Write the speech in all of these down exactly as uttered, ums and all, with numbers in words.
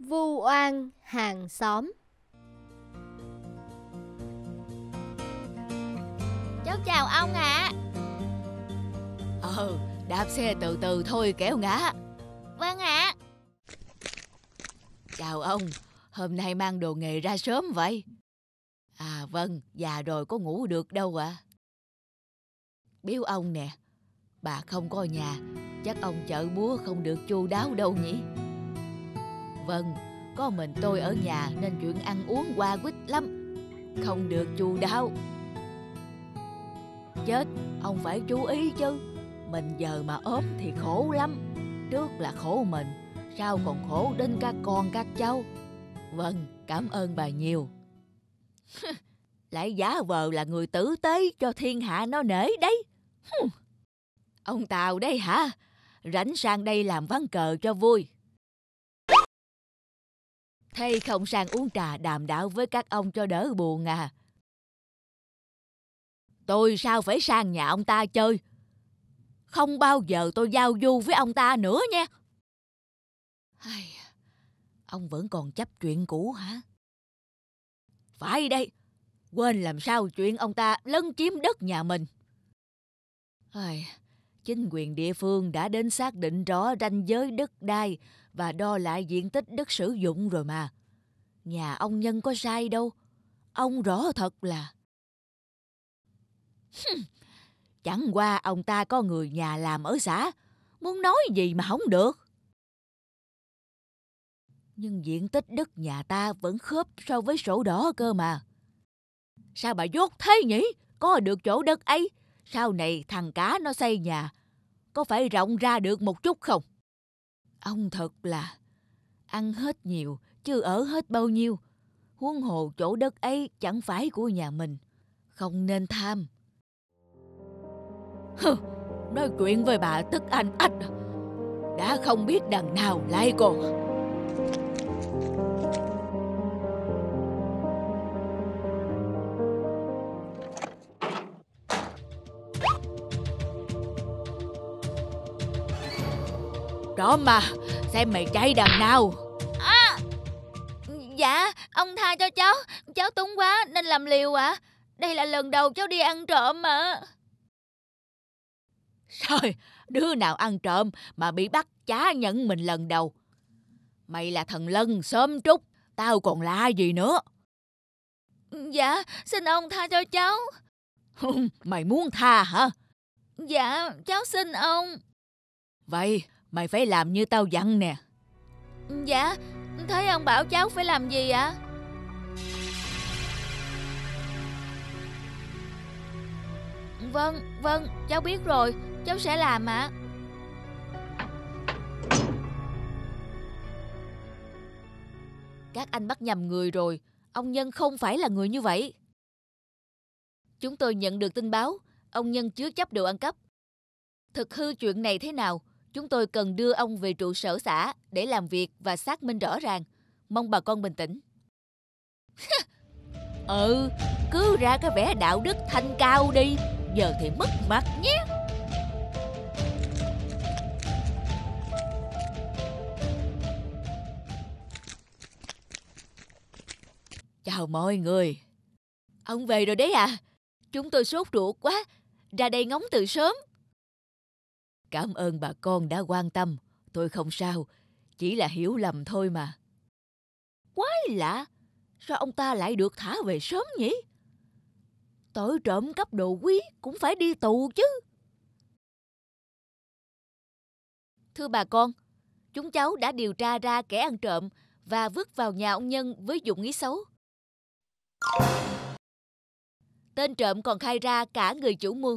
Vu oan hàng xóm. Cháu chào ông ạ. Ờ, đạp xe từ từ thôi kéo ngã. Vâng ạ. Chào ông, hôm nay mang đồ nghề ra sớm vậy? À vâng, già rồi có ngủ được đâu ạ. À. Biếu ông nè, bà không có nhà, chắc ông chợ búa không được chu đáo đâu nhỉ? Vâng, có mình tôi ở nhà nên chuyện ăn uống qua quýt lắm, không được chu đáo. Chết, ông phải chú ý chứ, mình giờ mà ốm thì khổ lắm. Trước là khổ mình, sao còn khổ đến các con các cháu. Vâng, cảm ơn bà nhiều. Lại giả vờ là người tử tế cho thiên hạ nó nể đấy. Ông Tàu đây hả? Rảnh sang đây làm ván cờ cho vui. Thế không sang uống trà đàm đạo với các ông cho đỡ buồn à? Tôi sao phải sang nhà ông ta chơi? Không bao giờ tôi giao du với ông ta nữa nha. Ông vẫn còn chấp chuyện cũ hả? Phải đây, quên làm sao chuyện ông ta lấn chiếm đất nhà mình. Chính quyền địa phương đã đến xác định rõ ranh giới đất đai và đo lại diện tích đất sử dụng rồi mà. Nhà ông Nhân có sai đâu. Ông rõ thật là... Chẳng qua ông ta có người nhà làm ở xã, muốn nói gì mà không được. Nhưng diện tích đất nhà ta vẫn khớp so với sổ đỏ cơ mà. Sao bà dốt thế nhỉ? Có được chỗ đất ấy, sau này thằng cả nó xây nhà, có phải rộng ra được một chút không? Ông thật là ăn hết nhiều, chứ ở hết bao nhiêu. Huống hồ chỗ đất ấy chẳng phải của nhà mình, không nên tham. Hừ, nói chuyện với bà tức anh ách, đã không biết đằng nào lại còn... Đó mà, xem mày chạy đằng nào. À, dạ, ông tha cho cháu. Cháu túng quá nên làm liều ạ. À. Đây là lần đầu cháu đi ăn trộm mà. Trời, đứa nào ăn trộm mà bị bắt chả nhận mình lần đầu. Mày là thằng Lân xóm Trúc, tao còn lạ gì nữa. Dạ, xin ông tha cho cháu. Mày muốn tha hả? Dạ, cháu xin ông. Vậy mày phải làm như tao dặn nè. Dạ, thế ông bảo cháu phải làm gì ạ? Vâng, vâng, cháu biết rồi, cháu sẽ làm ạ. Các anh bắt nhầm người rồi, ông Nhân không phải là người như vậy. Chúng tôi nhận được tin báo, ông Nhân chứa chấp đồ ăn cắp. Thực hư chuyện này thế nào, chúng tôi cần đưa ông về trụ sở xã để làm việc và xác minh rõ ràng. Mong bà con bình tĩnh. Ừ, cứ ra cái vẻ đạo đức thanh cao đi, giờ thì mất mặt nhé. Chào mọi người. Ông về rồi đấy à? Chúng tôi sốt ruột quá, ra đây ngóng từ sớm. Cảm ơn bà con đã quan tâm, tôi không sao, chỉ là hiểu lầm thôi mà. Quái lạ, sao ông ta lại được thả về sớm nhỉ? Tội trộm cắp đồ quý cũng phải đi tù chứ. Thưa bà con, chúng cháu đã điều tra ra kẻ ăn trộm và vứt vào nhà ông Nhân với dụng ý xấu. Tên trộm còn khai ra cả người chủ mưu.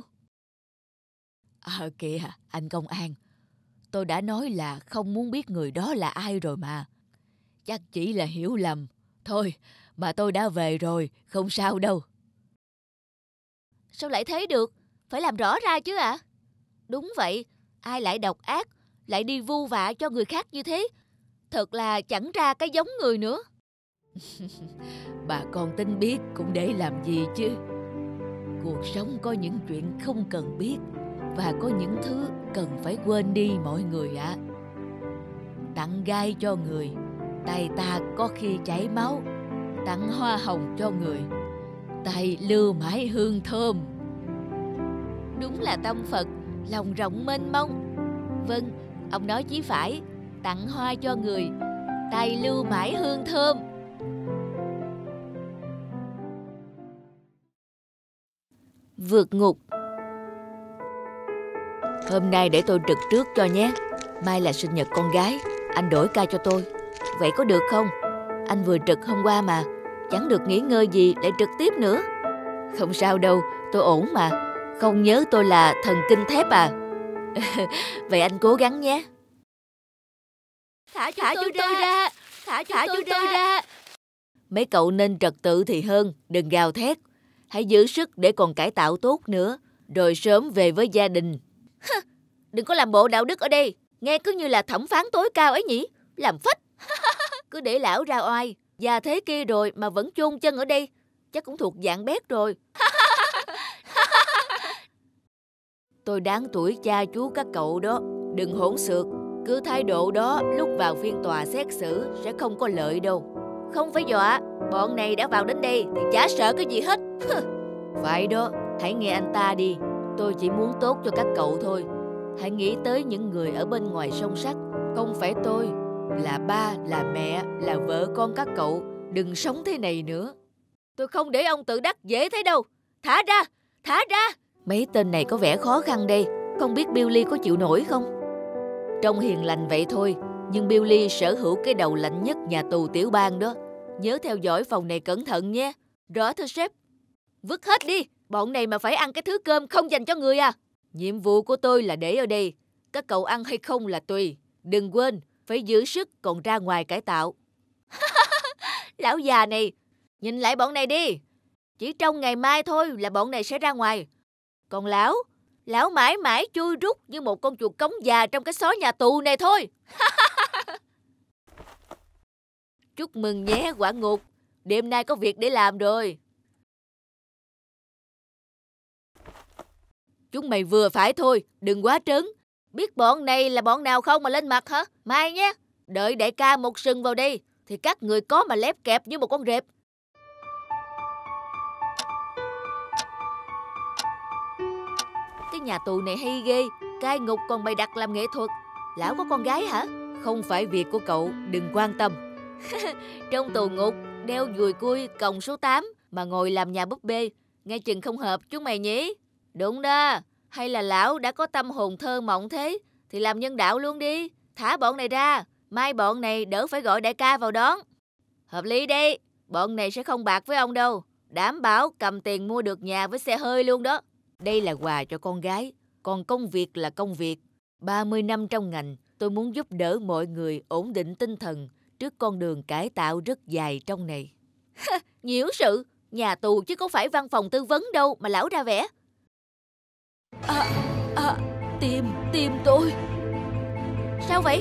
À kìa, anh công an, tôi đã nói là không muốn biết người đó là ai rồi mà. Chắc chỉ là hiểu lầm. Thôi, mà tôi đã về rồi, không sao đâu. Sao lại thế được? Phải làm rõ ra chứ ạ. À? Đúng vậy, ai lại độc ác, lại đi vu vạ cho người khác như thế? Thật là chẳng ra cái giống người nữa. Bà con tin biết cũng để làm gì chứ. Cuộc sống có những chuyện không cần biết và có những thứ cần phải quên đi mọi người ạ. À. Tặng gai cho người, tay ta có khi chảy máu, tặng hoa hồng cho người, tay lưu mãi hương thơm. Đúng là tâm Phật, lòng rộng mênh mông. Vâng, ông nói chí phải, tặng hoa cho người, tay lưu mãi hương thơm. Vượt ngục. Hôm nay để tôi trực trước cho nhé. Mai là sinh nhật con gái, anh đổi ca cho tôi. Vậy có được không? Anh vừa trực hôm qua mà, chẳng được nghỉ ngơi gì lại trực tiếp nữa. Không sao đâu, tôi ổn mà. Không nhớ tôi là thần kinh thép à? Vậy anh cố gắng nhé. Thả chúng, thả tôi, chúng tôi ra. ra Thả chúng, thả tôi, chúng tôi ra. ra Mấy cậu nên trật tự thì hơn, đừng gào thét. Hãy giữ sức để còn cải tạo tốt nữa, rồi sớm về với gia đình. Đừng có làm bộ đạo đức ở đây, nghe cứ như là thẩm phán tối cao ấy nhỉ. Làm phách. Cứ để lão ra oai, già thế kia rồi mà vẫn chôn chân ở đây, chắc cũng thuộc dạng bét rồi. Tôi đáng tuổi cha chú các cậu đó, đừng hỗn xược. Cứ thái độ đó lúc vào phiên tòa xét xử sẽ không có lợi đâu. Không phải dọa, bọn này đã vào đến đây thì chả sợ cái gì hết. Phải đó, hãy nghe anh ta đi. Tôi chỉ muốn tốt cho các cậu thôi. Hãy nghĩ tới những người ở bên ngoài song sắt. Không phải tôi, là ba, là mẹ, là vợ con các cậu. Đừng sống thế này nữa. Tôi không để ông tự đắc dễ thế đâu. Thả ra, thả ra. Mấy tên này có vẻ khó khăn đây. Không biết Billy có chịu nổi không? Trông hiền lành vậy thôi, nhưng Billy sở hữu cái đầu lạnh nhất nhà tù tiểu bang đó. Nhớ theo dõi phòng này cẩn thận nhé. Rõ thưa sếp. Vứt hết đi, bọn này mà phải ăn cái thứ cơm không dành cho người à. Nhiệm vụ của tôi là để ở đây. Các cậu ăn hay không là tùy. Đừng quên, phải giữ sức còn ra ngoài cải tạo. Lão già này, nhìn lại bọn này đi. Chỉ trong ngày mai thôi là bọn này sẽ ra ngoài. Còn lão, lão mãi mãi chui rút như một con chuột cống già trong cái xó nhà tù này thôi. Chúc mừng nhé quả ngục, đêm nay có việc để làm rồi. Chúng mày vừa phải thôi, đừng quá trớn. Biết bọn này là bọn nào không mà lên mặt hả? Mai nhé, đợi đại ca một sừng vào đây thì các người có mà lép kẹp như một con rệp. Cái nhà tù này hay ghê, cai ngục còn bày đặt làm nghệ thuật. Lão có con gái hả? Không phải việc của cậu, đừng quan tâm. Trong tù ngục, đeo dùi cui còng số tám mà ngồi làm nhà búp bê, nghe chừng không hợp chúng mày nhỉ? Đúng đó, hay là lão đã có tâm hồn thơ mộng thế thì làm nhân đạo luôn đi. Thả bọn này ra, mai bọn này đỡ phải gọi đại ca vào đón. Hợp lý đấy, bọn này sẽ không bạc với ông đâu. Đảm bảo cầm tiền mua được nhà với xe hơi luôn đó. Đây là quà cho con gái, còn công việc là công việc. ba mươi năm trong ngành, tôi muốn giúp đỡ mọi người ổn định tinh thần trước con đường cải tạo rất dài trong này. Nhiễu sự, nhà tù chứ có phải văn phòng tư vấn đâu mà lão ra vẻ. À, à, tim, tim tôi. Sao vậy?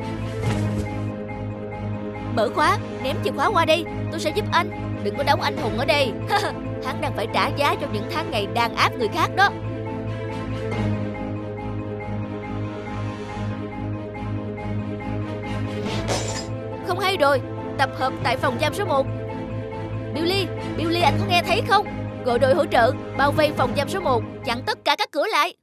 Mở khóa, ném chìa khóa qua đây, tôi sẽ giúp anh. Đừng có đóng anh hùng ở đây. Hắn đang phải trả giá cho những tháng ngày đàn áp người khác đó. Không hay rồi, tập hợp tại phòng giam số một. Billy, Billy anh có nghe thấy không? Gọi đội hỗ trợ, bao vây phòng giam số một, chặn tất cả các cửa lại.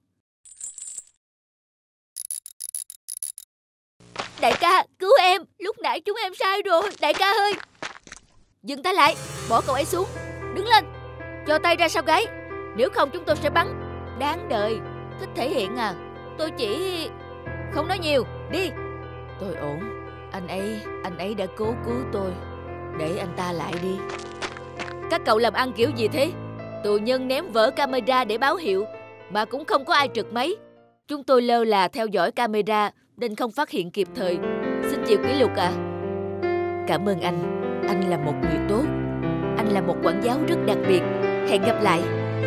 Đại ca, cứu em, lúc nãy chúng em sai rồi, đại ca ơi. Dừng tay lại, bỏ cậu ấy xuống. Đứng lên, cho tay ra sau gáy. Nếu không chúng tôi sẽ bắn. Đáng đời, thích thể hiện à. Tôi chỉ... Không nói nhiều, đi. Tôi ổn, anh ấy, anh ấy đã cố cứu tôi. Để anh ta lại đi. Các cậu làm ăn kiểu gì thế? Tù nhân ném vỡ camera để báo hiệu mà cũng không có ai trực máy. Chúng tôi lơ là theo dõi camera nên không phát hiện kịp thời. Xin chịu kỷ luật ạ. À? Cảm ơn anh. Anh là một người tốt. Anh là một quản giáo rất đặc biệt. Hẹn gặp lại.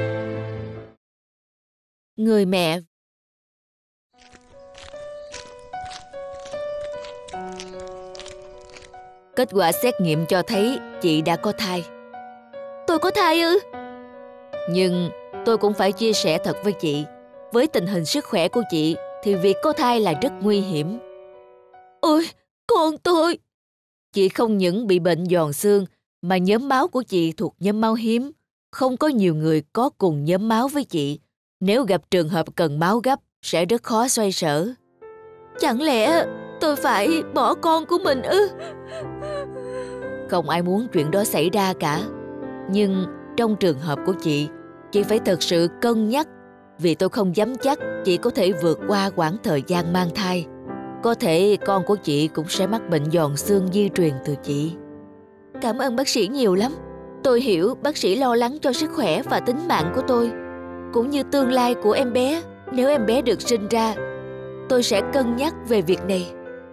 Người mẹ. Kết quả xét nghiệm cho thấy chị đã có thai. Tôi có thai ư? Nhưng tôi cũng phải chia sẻ thật với chị. Với tình hình sức khỏe của chị thì việc có thai là rất nguy hiểm. Ôi, con tôi! Chị không những bị bệnh giòn xương, mà nhóm máu của chị thuộc nhóm máu hiếm. Không có nhiều người có cùng nhóm máu với chị. Nếu gặp trường hợp cần máu gấp, sẽ rất khó xoay sở. Chẳng lẽ tôi phải bỏ con của mình ư? Không ai muốn chuyện đó xảy ra cả. Nhưng trong trường hợp của chị, chị phải thật sự cân nhắc, vì tôi không dám chắc chị có thể vượt qua quãng thời gian mang thai. Có thể con của chị cũng sẽ mắc bệnh giòn xương di truyền từ chị. Cảm ơn bác sĩ nhiều lắm. Tôi hiểu bác sĩ lo lắng cho sức khỏe và tính mạng của tôi, cũng như tương lai của em bé. Nếu em bé được sinh ra, tôi sẽ cân nhắc về việc này.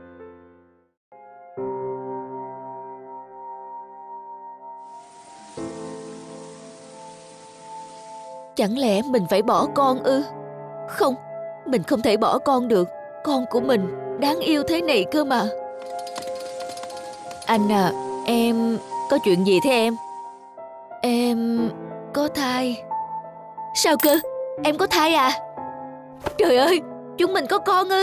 Chẳng lẽ mình phải bỏ con ư? Không, mình không thể bỏ con được. Con của mình đáng yêu thế này cơ mà. Anh à, em có chuyện gì thế em? Em có thai. Sao cơ? Em có thai à? Trời ơi, chúng mình có con ư?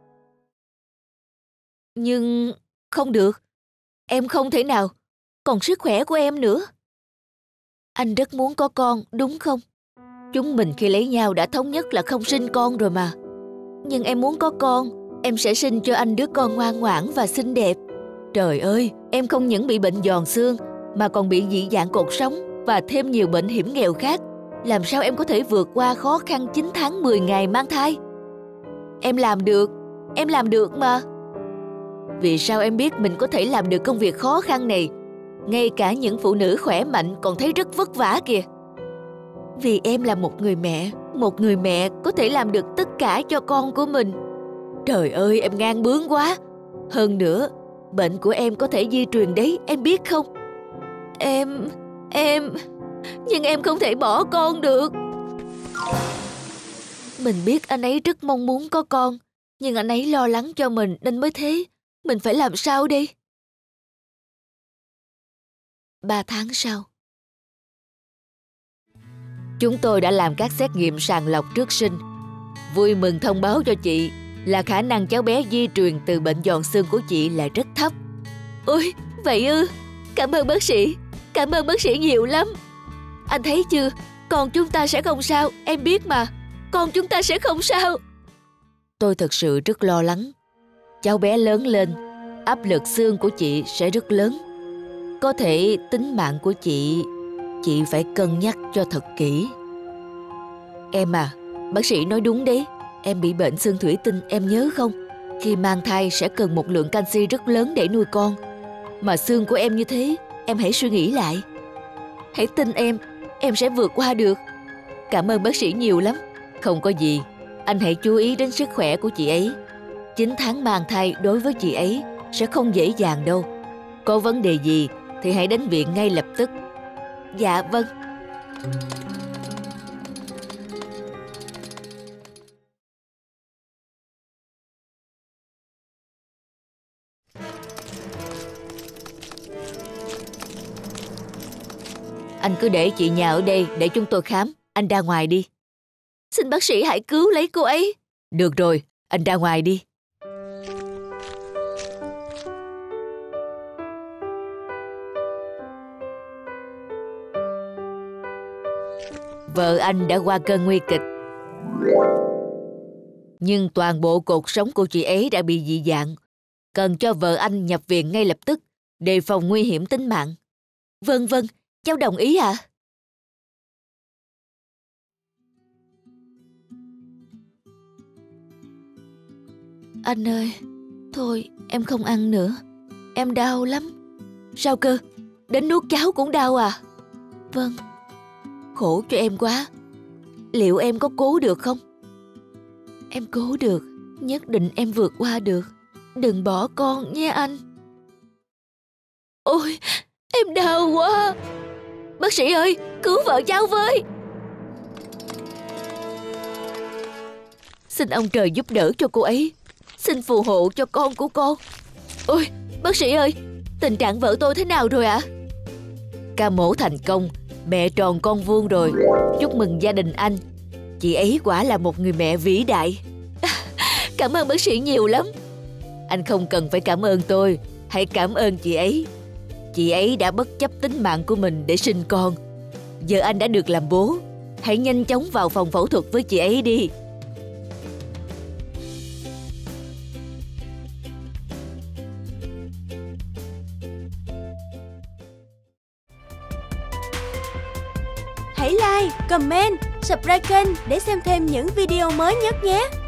Nhưng không được. Em không thể nào. Còn sức khỏe của em nữa. Anh rất muốn có con, đúng không? Chúng mình khi lấy nhau đã thống nhất là không sinh con rồi mà. Nhưng em muốn có con, em sẽ sinh cho anh đứa con ngoan ngoãn và xinh đẹp. Trời ơi, em không những bị bệnh giòn xương mà còn bị dị dạng cột sống và thêm nhiều bệnh hiểm nghèo khác. Làm sao em có thể vượt qua khó khăn chín tháng mười ngày mang thai? Em làm được, em làm được mà. Vì sao em biết mình có thể làm được công việc khó khăn này? Ngay cả những phụ nữ khỏe mạnh còn thấy rất vất vả kìa. Vì em là một người mẹ, một người mẹ có thể làm được tất cả cho con của mình. Trời ơi, em ngang bướng quá. Hơn nữa, bệnh của em có thể di truyền đấy, em biết không? Em... em... Nhưng em không thể bỏ con được. Mình biết anh ấy rất mong muốn có con, nhưng anh ấy lo lắng cho mình nên mới thế. Mình phải làm sao đây? Ba tháng sau, chúng tôi đã làm các xét nghiệm sàng lọc trước sinh. Vui mừng thông báo cho chị là khả năng cháu bé di truyền từ bệnh giòn xương của chị là rất thấp. Ôi, vậy ư? Cảm ơn bác sĩ. Cảm ơn bác sĩ nhiều lắm. Anh thấy chưa? Con chúng ta sẽ không sao. Em biết mà. Con chúng ta sẽ không sao. Tôi thật sự rất lo lắng. Cháu bé lớn lên, áp lực xương của chị sẽ rất lớn. Có thể tính mạng của chị, chị phải cân nhắc cho thật kỹ. Em à, bác sĩ nói đúng đấy. Em bị bệnh xương thủy tinh, em nhớ không? Khi mang thai sẽ cần một lượng canxi rất lớn để nuôi con. Mà xương của em như thế, em hãy suy nghĩ lại. Hãy tin em, em sẽ vượt qua được. Cảm ơn bác sĩ nhiều lắm. Không có gì, anh hãy chú ý đến sức khỏe của chị ấy. chín tháng mang thai đối với chị ấy sẽ không dễ dàng đâu. Có vấn đề gì thì hãy đến viện ngay lập tức. Dạ vâng. Anh cứ để chị nhà ở đây để chúng tôi khám. Anh ra ngoài đi. Xin bác sĩ hãy cứu lấy cô ấy. Được rồi, anh ra ngoài đi. Vợ anh đã qua cơn nguy kịch. Nhưng toàn bộ cột sống của chị ấy đã bị dị dạng. Cần cho vợ anh nhập viện ngay lập tức, đề phòng nguy hiểm tính mạng. Vâng vâng, cháu đồng ý ạ. À? Anh ơi, thôi em không ăn nữa. Em đau lắm. Sao cơ? Đến nuốt cháo cũng đau à? Vâng. Khổ cho em quá. Liệu em có cố được không? Em cố được. Nhất định em vượt qua được. Đừng bỏ con nha anh. Ôi, em đau quá. Bác sĩ ơi, cứu vợ cháu với. Xin ông trời giúp đỡ cho cô ấy. Xin phù hộ cho con của con. Ôi, bác sĩ ơi, tình trạng vợ tôi thế nào rồi ạ? À? Ca mổ thành công, mẹ tròn con vuông rồi. Chúc mừng gia đình anh. Chị ấy quả là một người mẹ vĩ đại. Cảm ơn bác sĩ nhiều lắm. Anh không cần phải cảm ơn tôi. Hãy cảm ơn chị ấy. Chị ấy đã bất chấp tính mạng của mình để sinh con. Giờ anh đã được làm bố. Hãy nhanh chóng vào phòng phẫu thuật với chị ấy đi. Hãy like, comment, subscribe kênh để xem thêm những video mới nhất nhé.